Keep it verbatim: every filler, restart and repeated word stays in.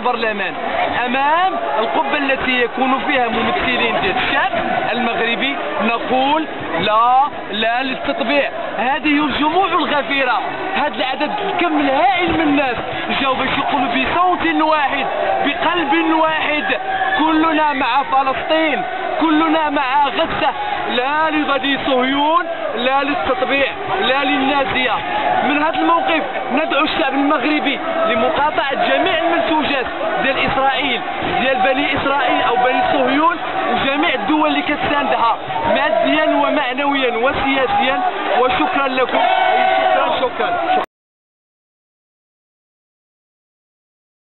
البرلمان امام القبه التي يكون فيها ممثلين ديال الشعب المغربي نقول لا لا للتطبيع. هذه الجموع الغفيره، هذا العدد الكم الهائل من الناس جاوا باش يقولوا بصوت واحد بقلب واحد كلنا مع فلسطين، كلنا مع غزه، لا لغدي صهيون، لا للتطبيع، لا للنازيه. من هذا الموقف ندعو الشعب المغربي لمقاطعه جميع المنتوجات ديال اسرائيل، ديال بني اسرائيل او بني صهيون وجميع الدول اللي كتساندها ماديا ومعنويا وسياسيا. وشكرا لكم. شكرا شكرا.